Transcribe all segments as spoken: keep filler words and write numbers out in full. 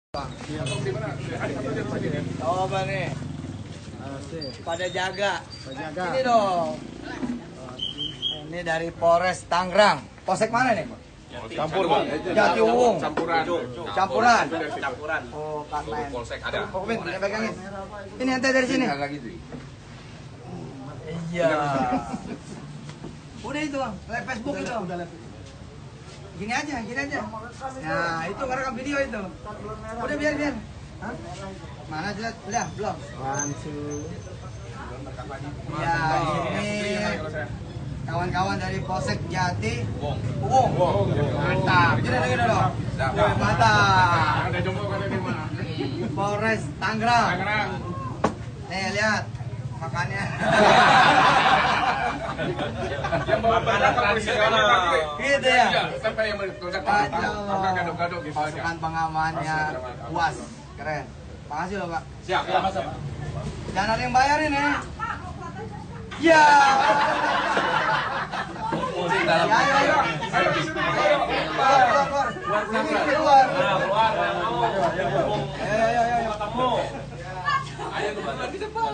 Coba nih. Pada jaga. Jaga. Ini dong. Ini dari Polres Tangerang. Polsek mana nih? Campur, Bang. Jatiwung. Campuran. Campuran. Campuran. Oh, karena Polsek ada. Oh, Min, ini pegangin. Ini ente dari sini. Iya. Udah itu, Bang. Live Facebook itu. Gini aja, gini aja. Nah, itu ngerekam video itu. Udah biar biar. Hah? Mana jelas? Udah, belum. One, two. Ya, ini kawan-kawan dari Polsek Jati Wung. Mantap. Gini gini dong. Mantap. Ada jompo ada di mana? Polres Tangerang. Tangerang. Nih, lihat makannya. Yang bawa barang polisi Gitu ya. Sampai yang melekat Aduh. gadok-gadok gitu aja. Pasukan pengamannya puas. Keren. Makasih loh, Pak. Siap. Jangan ada yang bayarin ya. Ya. Ya, ya, ya. Keluar, keluar, keluar. Ini keluar. Keluar. Ayo, ayo, ayo, ayo. Ayo keluar di depan.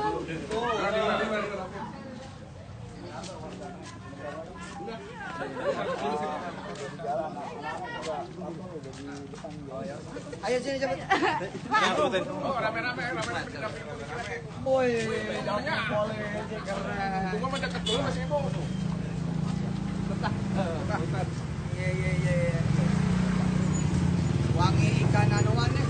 Ayo sini cepet. Oh, rame-rame, rame-rame. Woi, boleh keren. Gua mau deket dulu masih ibu. Iya, iya, iya. Wangi ikan anuan nih.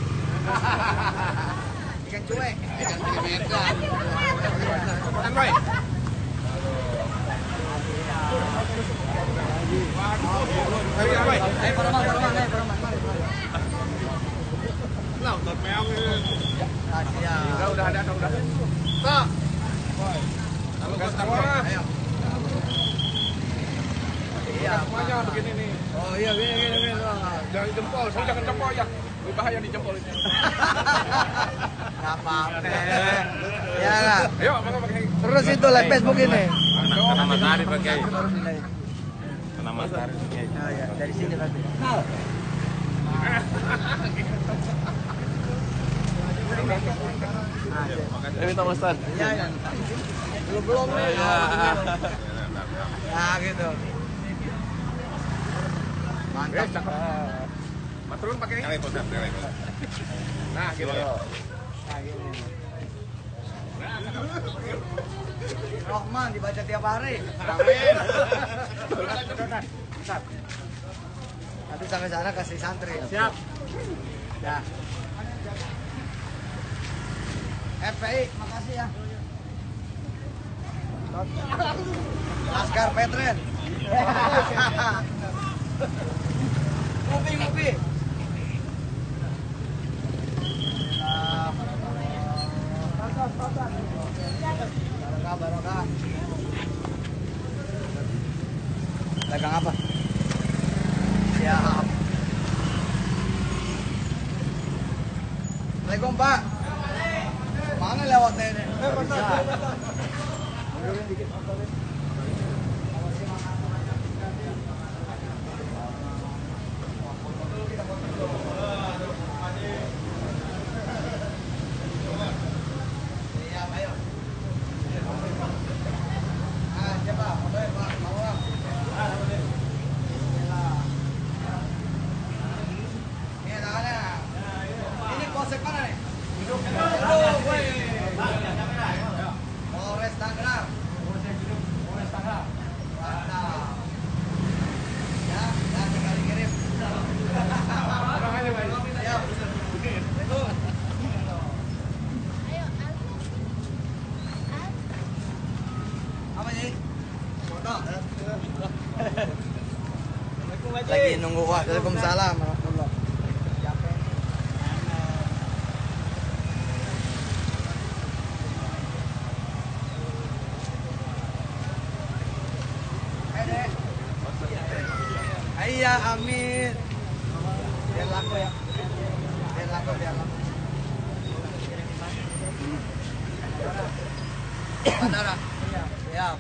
Ikan cuek. Ikan mereka. Kan, Boy. Ayo, Boy. Ayo, Parman, Parman, ayo, Parman, mari, mari. Lah, udah meong ini. Asia. Udah, udah ada, udah. Tak. Kalau gas semua. Ayo. Iya, Semuanya begini nih. oh iya, gini, gini, gini. Jangan jempol, saya jangan jempol ya. Lebih bahaya di jempol ini. Nggak apa-apa. Ya nggak? Ayo, maka pakai. Terus itu live Facebook ini. Karena matahari pakai. Terus ini. Karena matahari pakai. Oh iya, dari sini berarti. Ini minta pesan. Iya, iya. Belum belum nih. Nah, gitu. Mantap. Mas turun pakai ini. Nah, gitu. Nah, gini. Rohman dibaca tiap hari. Amin. Nanti sampai sana kasih santri. Siap. Ya. F P I, makasih ya. Laskar Petren. Kopi, kopi. Barokah, barokah. Dagang apa? Siap. Assalamualaikum, Pak. Mana lewatnya ini? Bisa. Mundurin dikit motornya. Polres Tangerang. Polres Tangerang. Mantap. Ya, ya tinggal dikirim. Ya. Itu. Apa sih? Foto. Lagi nunggu. Waalaikumsalam. Iya, amin. Biar laku ya. Biar laku, biar laku. Bandara. Iya. Siap.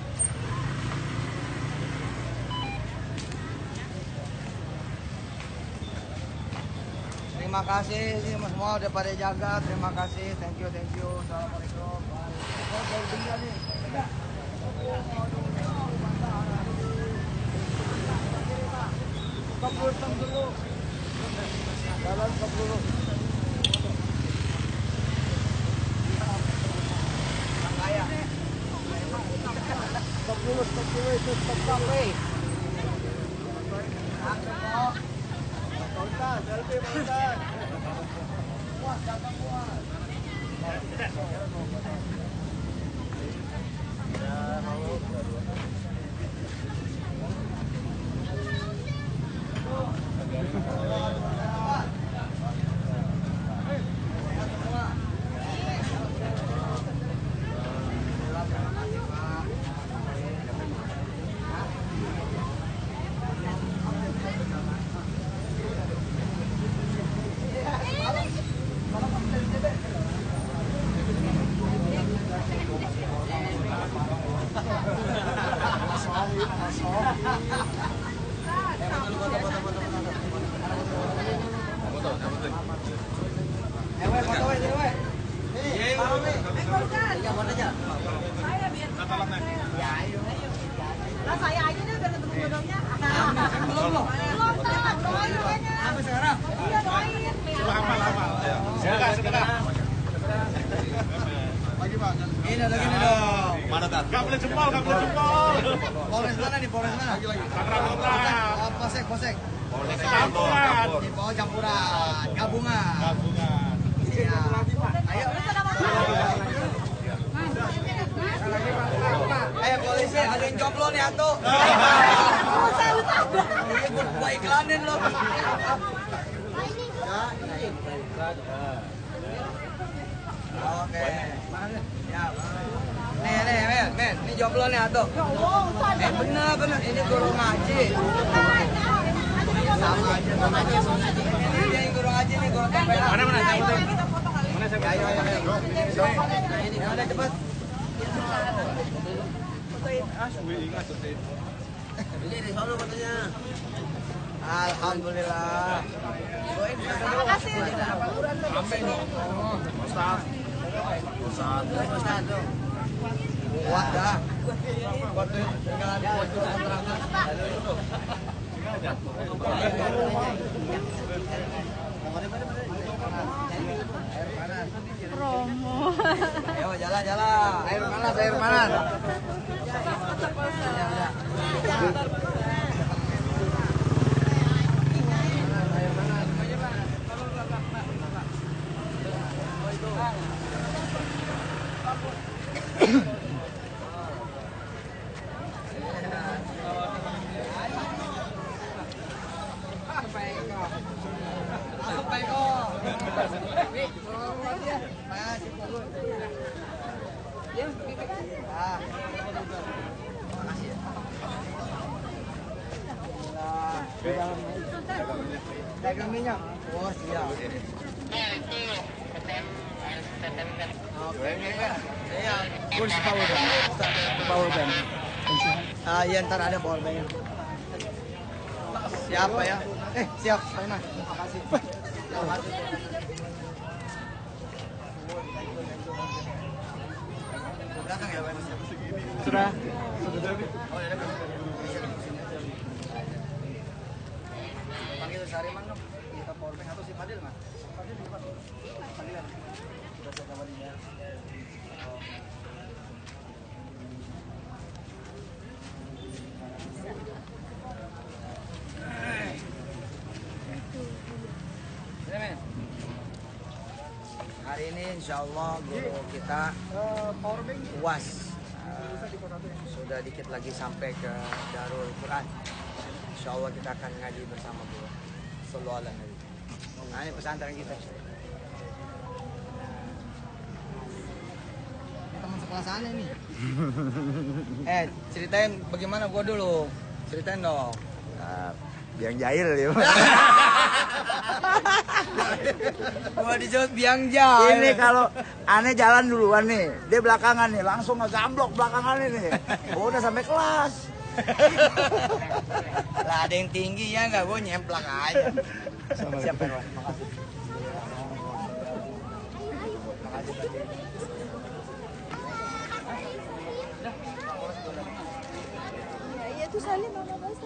Terima Terima kasih sih semua udah pada jaga. Terima kasih. Thank you, thank you. Assalamualaikum. Oh, baru tinggal nih. Stop dulu, stop dulu. Jalan stop dulu. Stop dulu, stop dulu, itu stop cafe. Pautan, selfie Pautan. Puas, datang puas. Ya, mau. Nah, saya aja deh udah ketemu jodohnya. Belum loh. Belum tahu, doain kayaknya. Sampai sekarang. Iya, doain. Amal, amal. Silakan, silakan. Lagi Pak. Ini lagi nih dong. Mana tar? Gak boleh jempol, gak boleh jempol. Polres mana nih? Polres mana? Tangerang Kota. Oh, Polsek, Polsek. Polres campuran. Di bawah campuran, gabungan. Gabungan. Iya. Ayo. Eh polisi, ada yang jomblo nih Atu. Usah, usah. Ini gua, gua iklanin loh. Oke. Ya. Nih, nih, men, men, ini jomblo nih Atu. Oh, usah. Eh bener, bener, ini guru ngaji. Sama aja, sama aja. Ini dia yang guru ngaji nih, guru T P A. Mana, mana, cabut. Mana saya? Ayo, ayo, ayo. Nah, ini ada cepat. Ini di sono katanya. Alhamdulillah. Terima kasih. Sampai dong. Ustaz. Ustaz. Ustaz dong. Kuat dah. Kuat tuh. Tinggal kuat tuh keterangan. Promo. Ayo jalan-jalan. Air panas, air panas. Dagang minyak. Oh, siap. Oke. Iya. Where's the power bank? The power bank. Ah, iya ntar ada power bank. Siapa ya? Eh, siap, Pak Iman. Makasih. Belakang ya, Pak Iman? Sudah. Oh, ya, panggil Sariman dong. Kita power bank atau si Fadil, Mas? Fadil di depan. Fadil. Sudah saya kabarin ya. Hari ini insya Allah guru kita U A S uh, sudah dikit lagi sampai ke Darul Quran. Insya Allah kita akan ngaji bersama guru. Sallallahu alaihi wasallam. Nah, ini pesantren kita. Ini teman sekelas aneh nih. Eh, ceritain bagaimana gua dulu. Ceritain dong. Nah, biang jahil ya. Gua disebut biang jahil. Ini kalau aneh jalan duluan nih, dia belakangan nih, langsung ngegamblok belakangan nih. Udah sampai kelas. Lah ada yang tinggi ya nggak, gue nyemplak aja. Siap, Pak. Makasih. Ya, iya tuh Salim mama guys.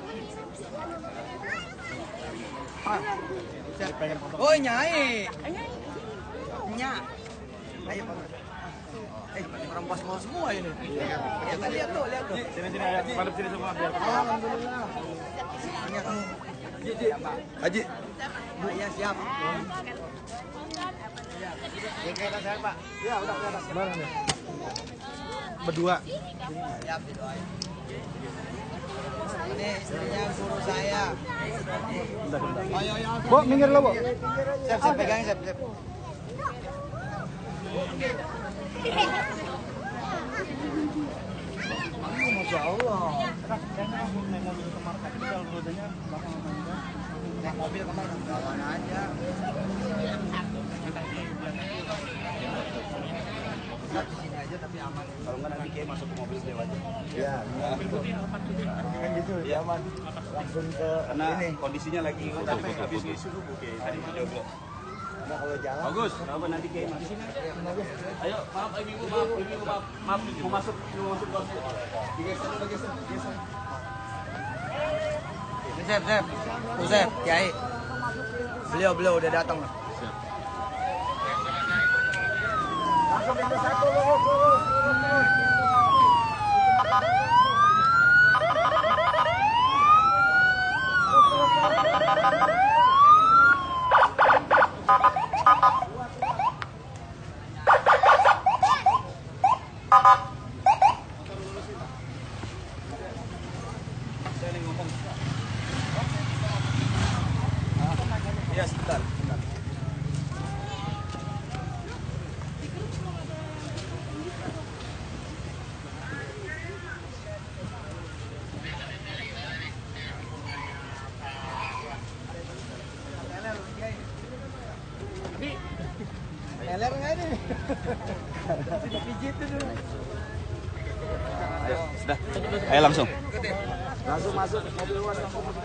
Oh, Nyai. Nya. Ayo, Pak. Eh, orang bos-bos semua ini. Ya, lihat tuh, lihat tuh. Sini sini ayo, pada sini semua biar. Alhamdulillah. Haji. Oh, iya, siap. Ya kayak saya, Pak. Ya, udah kelihatan. Barang deh. Berdua. Siap didoain. Ini istrinya suruh saya. Ayo, ayo. Bu, minggir lo, Bu. Siap, siap, pegangin, siap, siap. Masya Allah. Naik mobil kemana? Jalan aja. Kita di sini aja tapi aman. Kalau nggak nanti kayak masuk ke mobil lewat. Iya. Kan gitu, aman. Langsung ke Karena ini. kondisinya lagi habis habis subuh kayak tadi jogo. Nah, kalau jalan. Bagus. Apa nanti kayak masuk sini aja. Ayo, maaf ibu, maaf ibu, maaf, maaf mau masuk, mau masuk bos. Digeser dulu, geser, geser. Sep, Sep. Tuh, Sep, Kiai. Beliau, beliau udah datang. Langsung pintu satu, lurus, lurus, lurus, lurus. Iya, sebentar. Teler nggak ini? Dipijit tuh dulu. Ayo, sudah. Ayo langsung. Langsung masuk mobil luar, langsung masuk.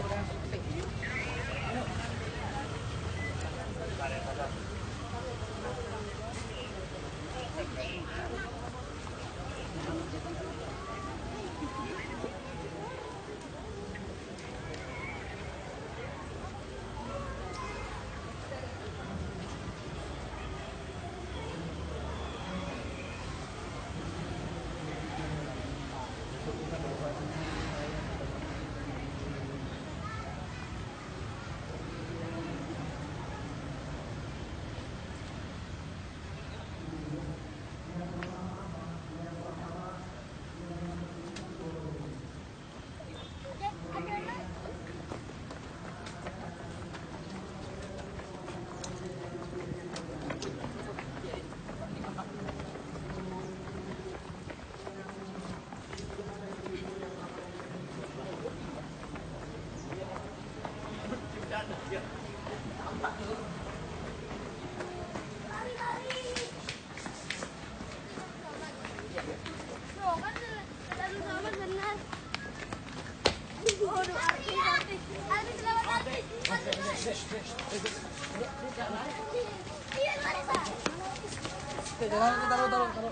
Jangan taruh, taruh, taruh.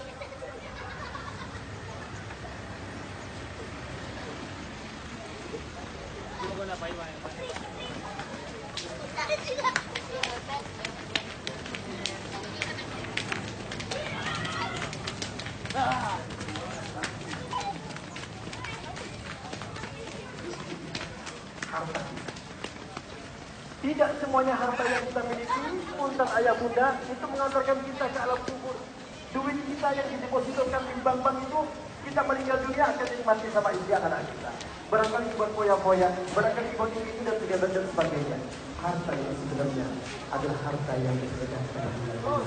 Tidak semuanya harta yang kita miliki, punten ayah bunda, itu mengantarkan kita ke alam kubur. Duit kita yang didepositokan di bank-bank itu, kita meninggal dunia akan dinikmati sama istri anak kita. Barangkali buat foya-foya, barangkali buat ini itu dan segala dan sebagainya. Harta yang sebenarnya adalah harta yang disediakan kepada Allah.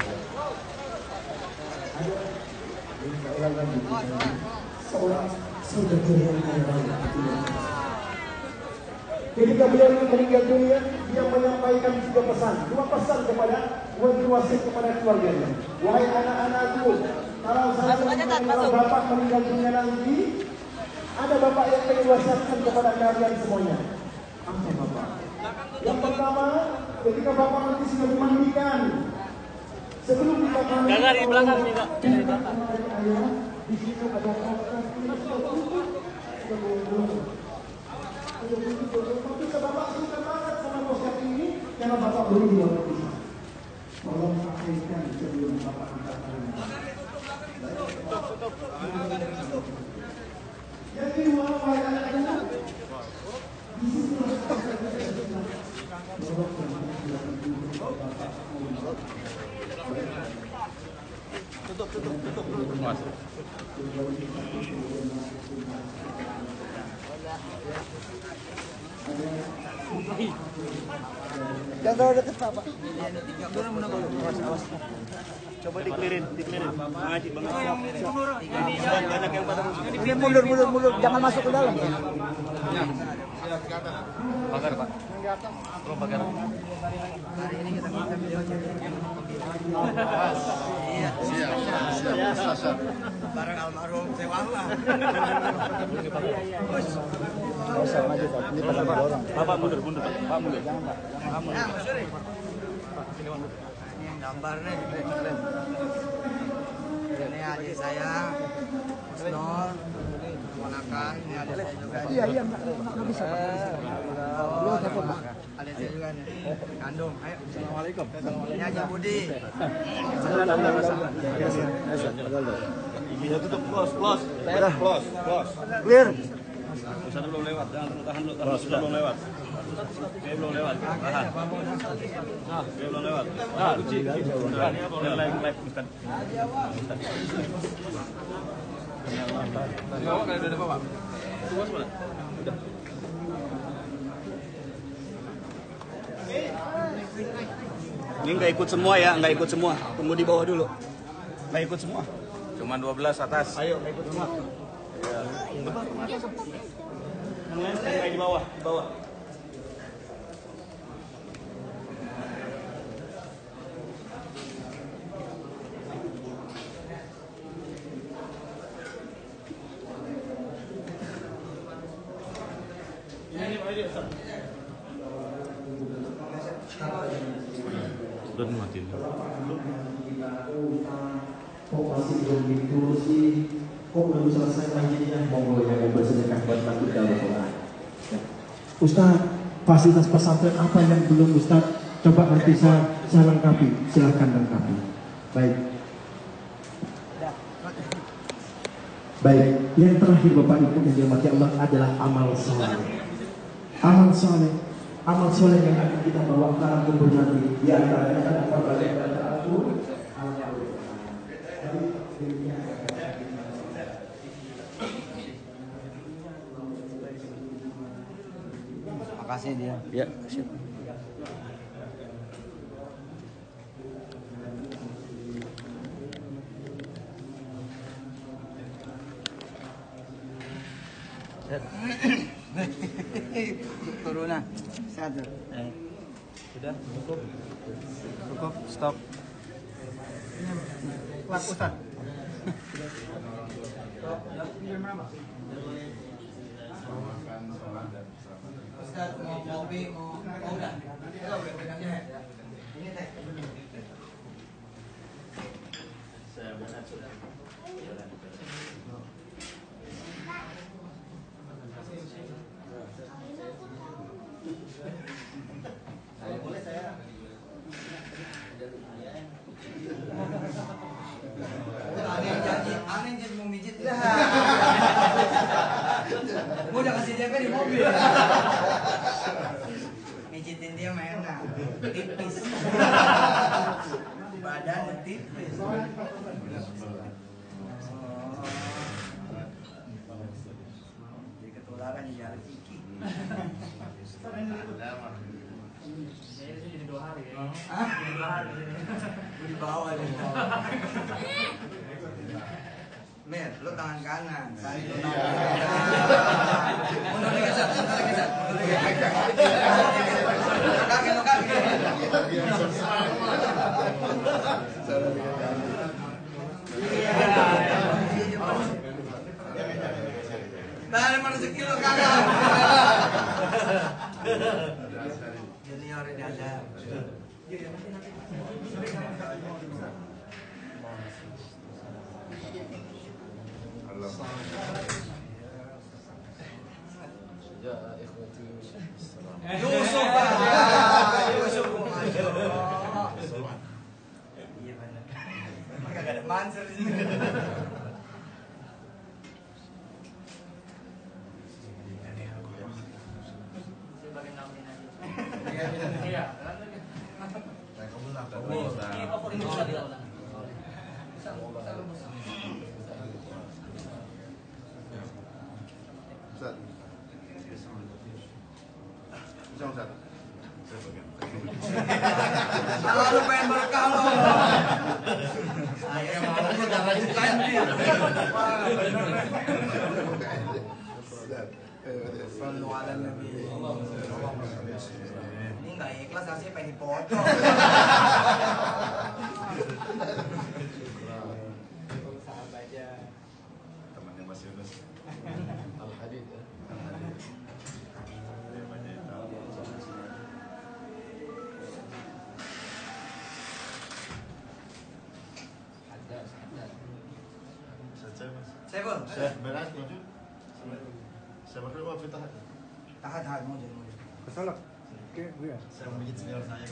Ada seorang lagi, seorang saudara yang kaya. Ketika beliau meninggal dunia, dia menyampaikan tiga pesan, dua pesan kepada wasit kepada keluarganya. Wahai anak-anakku, kalau saya kalau bapak meninggal dunia nanti, ada bapak yang ingin wasiatkan kepada kalian semuanya. Apa bapak? Yang pertama, ketika bapak nanti sudah dimandikan, sebelum Kakak di belakang nih kak. Di situ ada tapi ke Bapak suka banget sama poster ini karena Bapak beli di luar negeri. Tolong pakaikan sebelum Bapak angkat tangan. Yang kedua, wajah kedua. Di situ Tutup, tutup, tutup, tutup. Masuk. Jangan terlalu dekat Pak. Pak. Coba dikelirin, dikelirin. Ngaji banget. Ini banyak yang pada musuh. Ini mundur, mundur, mundur. Jangan masuk ke dalam. Bakar pak. Belum bakar. Hari ini kita makan video Iya, siap, siap, siap. Bareng almarhum Sewala. Bos. Nggak usah maju Pak. Ini pada orang. Bapak mundur, mundur pak. Pak mundur. Jangan Pak. Ya, Mas Yuri. Ini yang gambar nih, keren. Ini adik saya, Mas Nur, ponakan. Ini adik saya juga. Iya, iya, nggak nggak bisa Pak. Beliau telepon Pak. Adik saya juga nih. Kandung. Ayo. Assalamualaikum. Ini aja Budi. Bisa tutup, close, close. Close, close. Clear. Ustaz belum lewat, jangan dulu, tahan dulu, tahan dulu, belum lewat. Oke, belum lewat, tahan. Ah, oke, belum lewat. Ah, kunci. Yang lain, lain, Ustaz. Ustaz. Bawa kali udah bawa. Tunggu sebentar. Udah. Ini nggak ikut semua ya, nggak ikut semua. Tunggu di bawah dulu. Nggak ikut semua. Cuma dua belas atas. Ayo, nggak ikut semua. Yang lain standby di bawah, di bawah. Ini Pak Edi, Ustaz. Udah dimatiin. Kok masih belum diturusi? Kok belum selesai ngajinya? Monggo yang mau bersedekah buat takut dalam Quran. Ustaz, fasilitas pesantren apa yang belum Ustaz? Coba nanti saya, saya lengkapi. Silahkan lengkapi. Baik. Baik. Yang terakhir Bapak Ibu yang dirahmati Allah adalah amal soleh. Amal soleh. Amal soleh yang akan kita bawa ke dalam kubur nanti. Di antaranya adalah berbagai bacaan. Makasih dia. Ya, siap. Turunan. Satu. Sudah, cukup. Cukup, stop. Kuat Ustaz. Ustaz mau kopi mau mau udah. Udah udah pegangnya ya. Ini teh. Saya benar sudah. Boleh saya. Aneh yang janji, aneh yang janji mau mijit. Gue udah kasih D P di mobil. Mijitin dia enak, tipis. Badannya tipis. Jadi ketularan di jalan Ciki. Saya jadi dua hari ya. Hah? Dua hari. Gue di bawah nih. Mir, lu tangan kanan. Tadi lu tangan kanan. Mundur dikit, Sat. Mundur dikit, Sat. Mundur dikit. Lu kaki, lu kaki. Dari mana rezeki lu kakak? Junior ini ada. banser di sini. Iya. Ustaz. Bisa Ustaz. Kalau lu pengen berkah lo. Saya mau darah bukan dia. Sallu ala nabi. Ini enggak ikhlas asli pengen dipoto. Temannya Mas Yunus. Al-Hadid ya. Saya pun. Saya berat maju. Saya bakal mau fitah. Tahan tahan mau jadi mau. Kesalak. Oke, gue ya. Saya bikin senior saya.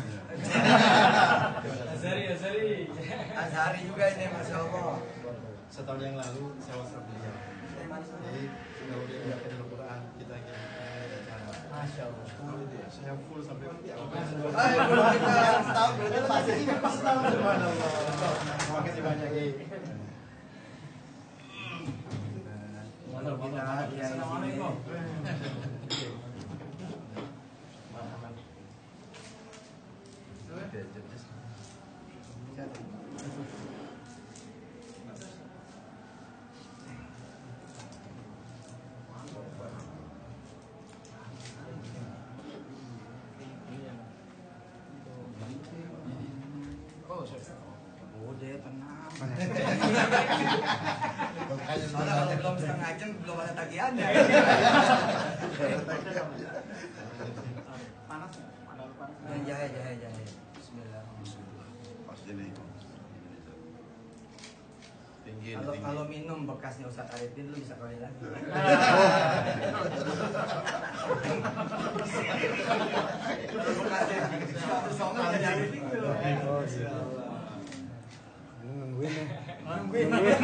Azari, Azari. Azhari juga ini Masya Allah. Setahun yang lalu saya WhatsApp beliau. Jadi kalau dia bacain Al-Quran kita akan Masya Allah. saya full sampai Ayo belum kita setahun berarti masih setahun. Subhanallah. Terima kasih banyak Ki. Assalamualaikum. Udah tenang. Soalnya kalau belum setengah jam belum ada tagihannya. Panas. Yang jahe jahe jahe. Bismillahirrahmanirrahim. Pas ini. Tinggi Kalau tinggi. kalau minum bekasnya Ustadz Arifin lu bisa kali lagi. Kalau bekasnya Ustadz Somad jadi Arifin dulu. Nungguin nih. Nungguin.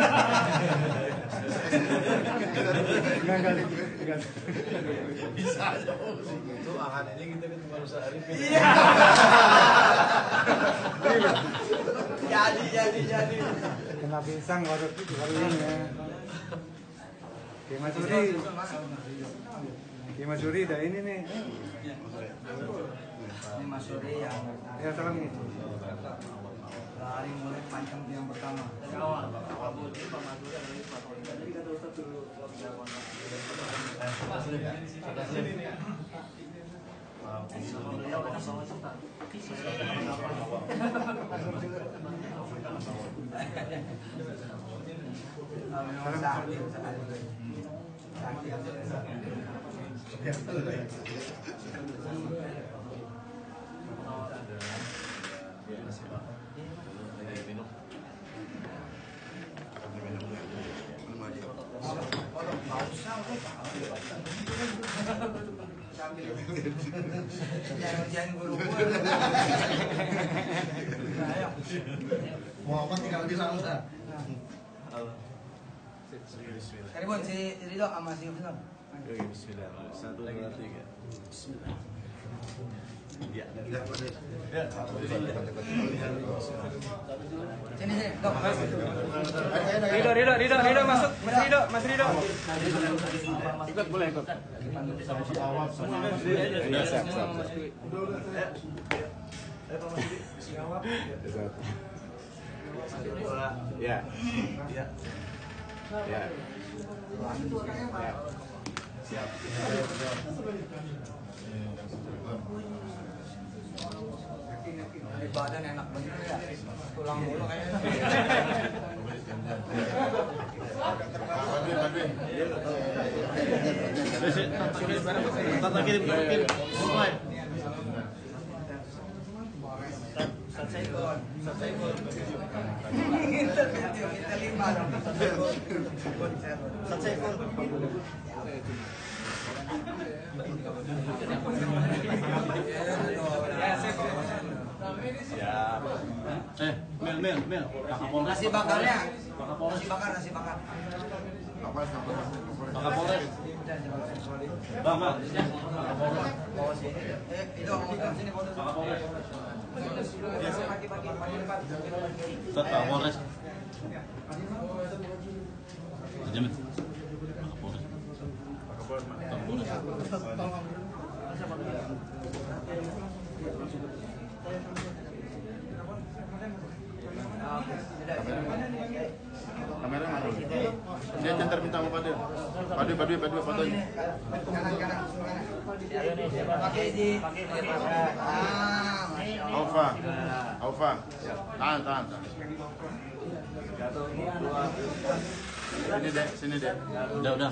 Enggak, enggak. Enggak. Bisa aja. Itu akan ini kita ketemu Ustaz Arifin. Iya. Jadi jadi jadi. Kena pisang baru baru ini ya. Oke, Mas Suri. Oke, Mas Suri dah ini nih. Ini Mas Suri yang Ya, salam nih. dari mulai pancam yang pertama. Dari awal. Awal Budi, Pak Madura, dari Pak Tony. Jadi kata Ustaz dulu. Beliau banyak banget Ustaz. Memang sakit sekali. Jangan guru gua. Muhammad tinggal bilang Ustaz. Ini pun si Ridho sama si Husnul. Oke, bismillah. Satu, dua, tiga. Bismillah. Ya, ya, ya. Sini sini, Dok. Ridho, Ridho, Ridho, Ridho masuk. Mas Ridho, Mas Ridho. Ikut boleh ikut. Ya, siap, siap. Ya. Ya. Ya. Siap. Di badan enak bener ya. Tulang mulu kayaknya. Bentar lagi kirim. Sasaikon, sasaikon. Kita kita lima dong. Sasaikon. Ya, saya Siap. Eh, Mel, Mel, Mel. Kapolres. Nasi bakarnya. Pak Kapolres. Nasi bakar, nasi bakar. Pak Kapolres. Bang, Bang. Eh, itu mau sini foto. Pak Kapolres. Pagi, pagi, pagi depan. Ustaz, Pak Kapolres. Jamin. Pak Kapolres. Pak Kapolres. Pak Kapolres. Kamera mana? Dia ntar minta sama Padu. Padu, Padu, Padu, fotonya. Kanan, kanan. Pakai di. Ah, Alfa, Alfa. Tahan, tahan, tahan. Sini deh, sini deh. Udah, udah.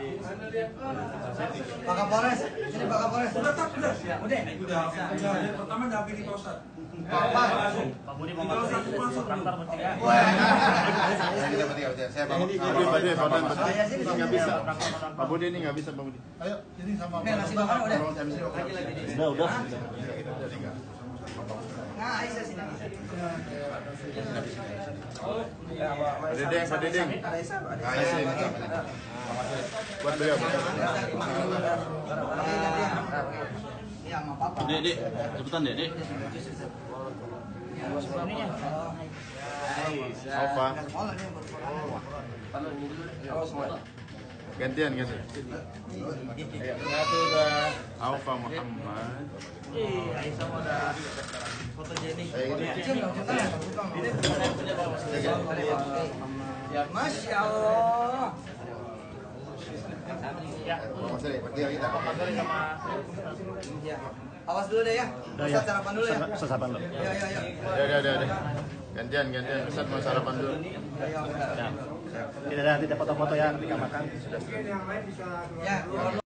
Pak Kapolres, sini Pak Kapolres. Udah, udah. Udah. Pertama dampingi Pak Ustadz. Pak Budi mau masuk kantor bertiga. Saya bawa. Padu, Padu, foto. Nggak bisa. Pak Budi ini nggak bisa, Pak Budi. Ayo, ini sama Nih, nasi bakar udah. Udah, udah. Nah, Aisyah sini. Pak Dedeng, Pak Dedeng. Buat beliau. Iya, sama papa. Dek, Dek. Cepetan, Dek, Dek. Alfa. Gantian, gantian. Alfa Muhammad. Aisyah mau ada fotogenik. Masya Allah. Ya. Awas dulu deh ya. Ustaz sarapan dulu ya. Ustaz sarapan dulu. Ya, ya, ya. Ya, ya, ya. Gantian, gantian. Ustaz mau sarapan dulu. Tidak ada tidak foto-foto yang dikamarkan. Ya.